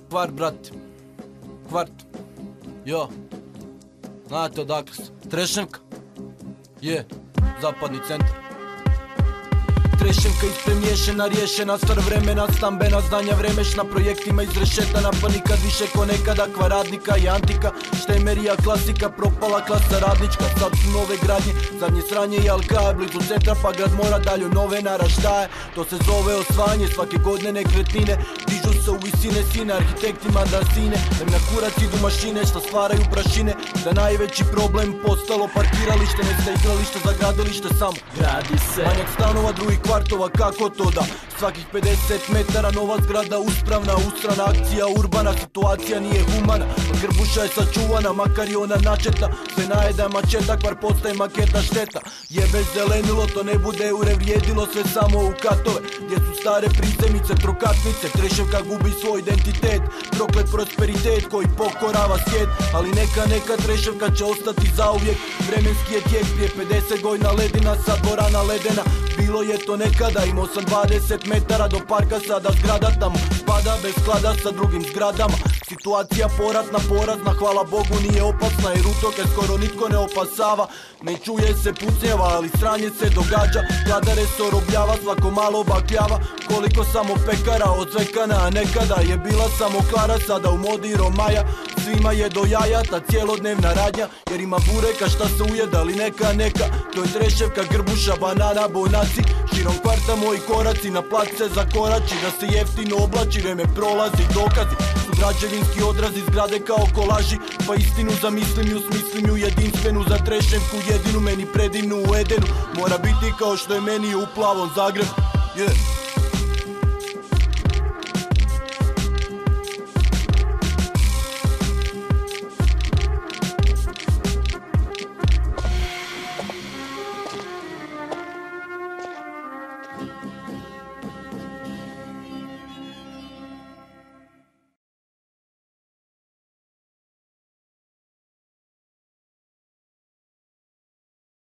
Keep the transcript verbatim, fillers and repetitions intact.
Kvart, brate. Kvart. Jo. Znate odakle sam? Trešnjevka. Je. Zapadni centar. Treševka ispremješena, riješena, stvar vremena, stambena zdanja, vremešna, projektima izrešetana, pa nikad više ko nekada, kvaradnika i antika, štemerija, klasika, propala klasa radnička, sad su nove gradnje, zadnje sranje i alkaje, blizu centra pa grad mora dalje nove naraštaje, to se zove osvajanje, svake godine nekretnine, dižu se u visine sine, arhitektima da sine, da mi na kurac idu mašine, šta stvaraju prašine, da najveći problem postalo parkiralište, nesta igralište za gradilište samo, gradi se manjak stanova, drugih kvartova, kako to da svakih pedeset metara nova zgrada uspravna, ustrana akcija, urbana situacija nije humana, od grbuša je sačuvana, makar i ona načeta, sve najeda mačeta, kvar postaje maketa šteta, jebe zelenilo, to ne bude urevrijedilo, sve samo u katove, gdje su stare prizemice, trokatnice, Treševka gubi svoj identitet, proklet prosperitet koji pokorava svijet, ali neka, neka Treševka će ostati zauvijek, vremenski je tijek, prije pedeset godina ledina, sad dvorana ledena, bilo je to nekada, imao sam dvadeset metara do parka, sada zgrada tamo spada bez sklada sa drugim zgradama. Situacija poratna, porazna, hvala Bogu nije opasna, jer utoke skoro nitko ne opasava. Ne čuje se pucnjeva, ali sranje se događa, gladare se orobljava, svako malo bakljava. Koliko samo pekara od zvekana, a nekada je bila samo Klara, sada u modi Romaja. Svima je do jaja ta cijelodnevna radnja, jer ima bureka šta se ujeda, ali neka, neka. To je Treševka, Grbuša, banana, bonaci, širom kvarta moji koraci, na plac se zakorači, da se jeftino oblači, vreme prolazi, dokazi su građevinski odrazi, zgrade kao kolaži, pa istinu zamislim i usmislim ju jedinstvenu, za Treševku jedinu, meni predivnu u Edenu, mora biti kao što je meni u plavom Zagrebu. Yeah.